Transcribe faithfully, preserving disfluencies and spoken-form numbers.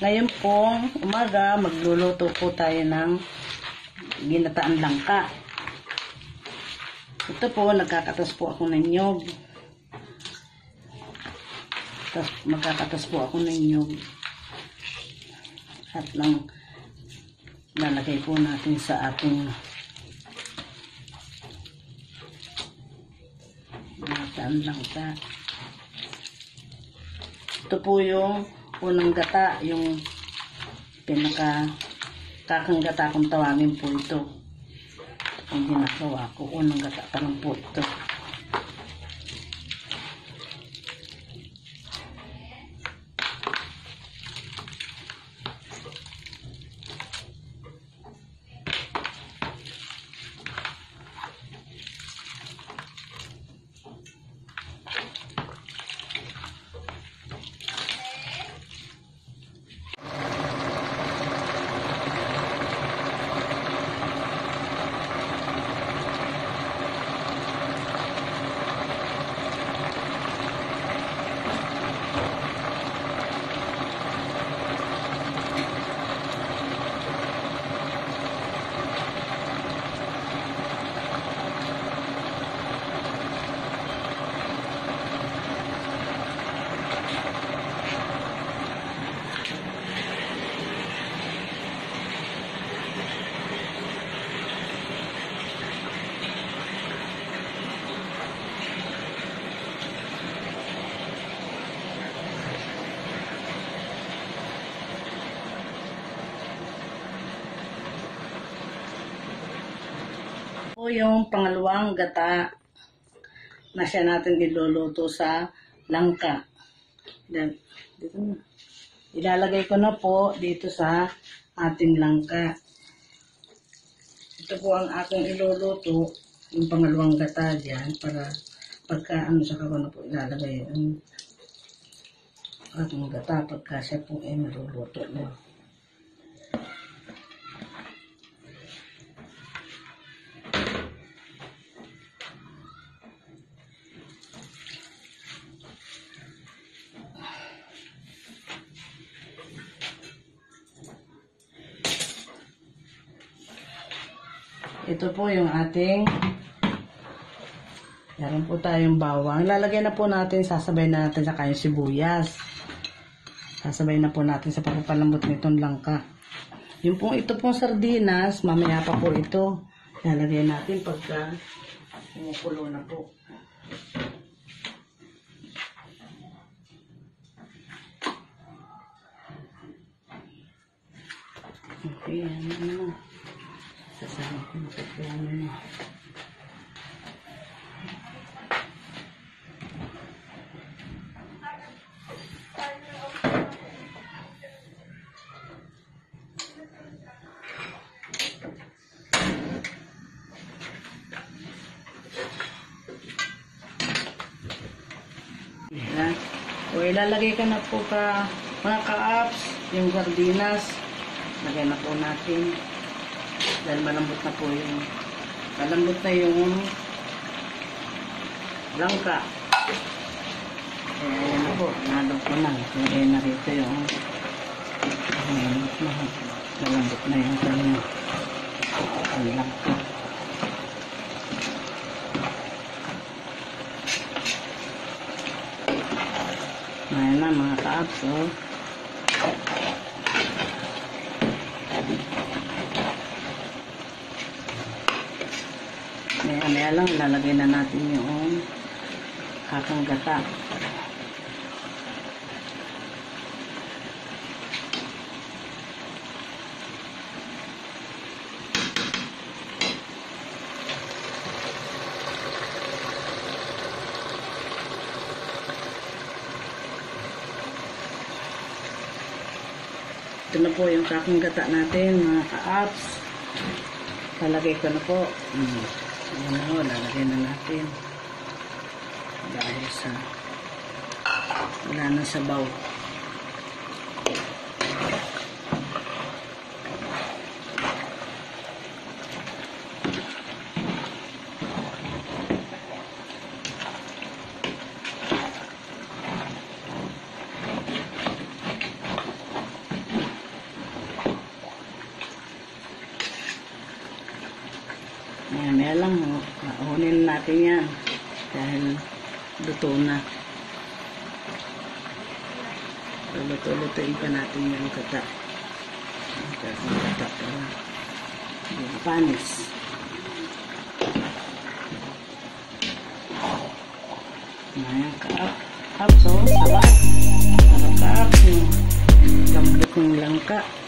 Ngayon pong umaga, magluluto po tayo ng ginataan langka. Ito po, nagkakatas po ako ng nyog. Tapos magkakatas po ako ng nyog. At lang lalagay po natin sa ating ginataan langka. Ito po yung unang gata, yung pinaka kakang gata kung tawagin po ito. Ang ginagawa ko, unang gata pa lang po ito. Po yung pangalawang gata na siya natin niluluto sa langka. Then, dito na. Ilalagay ko na po dito sa ating langka. Ito po ang aking iluluto, yung pangalawang gata dyan, para pagka ano sa kawan na po ilalagay yung ating gata pagka siya po ay maruluto na. Ito po yung ating, meron po tayong bawang. Lalagay na po natin, sasabay na natin sa kayong sibuyas. Sasabay na po natin sa pagpapalambot nitong langka. Yung pong ito pong sardinas, mamaya pa po ito. Lalagay natin pagka kumukulo na po. Okay, ano na. Sasama ko na pagkano na. Yan. O ilalagay ka na po ka mga ka-apps, yung sardinas. Lagay na po natin. Dahil malambot na po yung malambot na yung langka. Eh, ayan na po. Nalong ko na. Lagay na rito yung malambot na. Malambot na yung kanyang langka. Ayan na mga ka-apps. Oh. Maya lang, lalagay na natin yung kakang gata. Ito na po yung kakang gata natin, mga ka-apps. Lalagay ko na po. Hmm. Ayan na o, lalagay na natin. Dahil sa wala na sabaw. Kaya lang, oh, aunin natin yan. Dahil luto na. Luto-lutuin pa natin yung gata. Yung gata para yung panis. Ayan, kaap. Kaap, so, sarap. Sarap, kaap. Yung lambot ng langka.